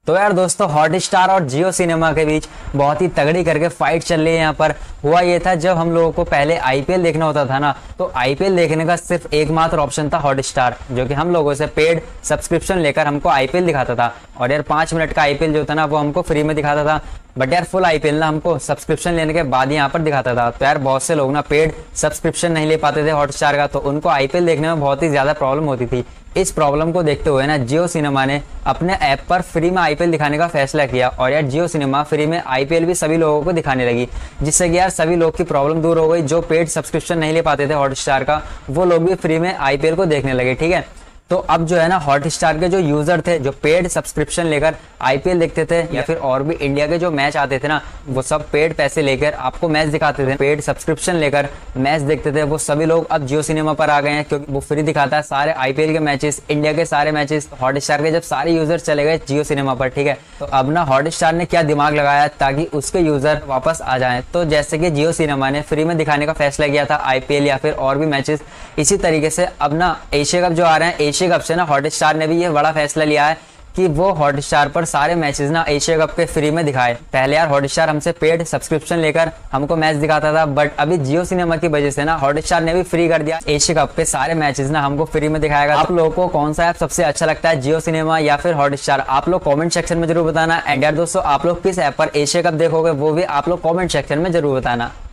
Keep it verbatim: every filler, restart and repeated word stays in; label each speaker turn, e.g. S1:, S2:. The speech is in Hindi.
S1: तो यार दोस्तों, हॉटस्टार और जियो सिनेमा के बीच बहुत ही तगड़ी करके फाइट चल रही है। यहाँ पर हुआ ये था, जब हम लोगों को पहले आईपीएल देखना होता था ना, तो आईपीएल देखने का सिर्फ एकमात्र ऑप्शन था हॉटस्टार, जो कि हम लोगों से पेड सब्सक्रिप्शन लेकर हमको आईपीएल दिखाता था। और यार पाँच मिनट का आईपीएल जो था ना, वो हमको फ्री में दिखाता था। बट यार फुल आईपीएल ना हमको सब्सक्रिप्शन लेने के बाद यहाँ पर दिखाता था। तो यार बहुत से लोग ना पेड सब्सक्रिप्शन नहीं ले पाते थे हॉटस्टार का, तो उनको आईपीएल देखने में बहुत ही ज्यादा प्रॉब्लम होती थी। इस प्रॉब्लम को देखते हुए ना जियो सिनेमा ने अपने ऐप पर फ्री में आईपीएल दिखाने का फैसला किया। और यार जियो सिनेमा फ्री में आईपीएल भी सभी लोगों को दिखाने लगी, जिससे कि यार सभी लोग की प्रॉब्लम दूर हो गई। जो पेड सब्सक्रिप्शन नहीं ले पाते थे हॉटस्टार का, वो लोग भी फ्री में आईपीएल को देखने लगे। ठीक है, तो अब जो है ना हॉटस्टार के जो यूजर थे, जो पेड सब्सक्रिप्शन लेकर आईपीएल देखते थे या फिर और भी इंडिया के जो मैच आते थे ना, वो सब पेड पैसे लेकर आपको मैच दिखाते थे, पेड सब्सक्रिप्शन लेकर मैच देखते थे, वो सभी लोग अब जियो सिनेमा पर आ गए हैं, क्योंकि वो फ्री दिखाता है सारे आईपीएल के मैचेस, इंडिया के सारे मैचेस। हॉटस्टार के जब सारे यूजर चले गए जियो सिनेमा पर, ठीक है, तो अब ना हॉटस्टार ने क्या दिमाग लगाया ताकि उसके यूजर वापस आ जाए। तो जैसे कि जियो सिनेमा ने फ्री में दिखाने का फैसला किया था आईपीएल या फिर और भी मैचेस, इसी तरीके से अब ना एशिया कप जो आ रहे हैं, एशिया कप से ना हॉटस्टार ने भी ये बड़ा फैसला लिया है कि वो हॉटस्टार पर सारे मैचेस ना एशिया कप के फ्री में दिखाए। पहले यार हॉटस्टार हमसे पेड सब्सक्रिप्शन लेकर हमको मैच दिखाता था, बट अभी जियो सिनेमा की वजह से ना हॉटस्टार ने भी फ्री कर दिया, एशिया कप के सारे मैचेस ना हमको फ्री में दिखाएगा। आप लोगों को कौन सा ऐप सबसे अच्छा लगता है, जियो सिनेमा या फिर हॉटस्टार? आप लोग कॉमेंट सेक्शन में जरूर बताना। एंड यार दोस्तों, आप लोग किस ऐप पर एशिया कप देखोगे, वो भी आप लोग कॉमेंट सेक्शन में जरूर बताना।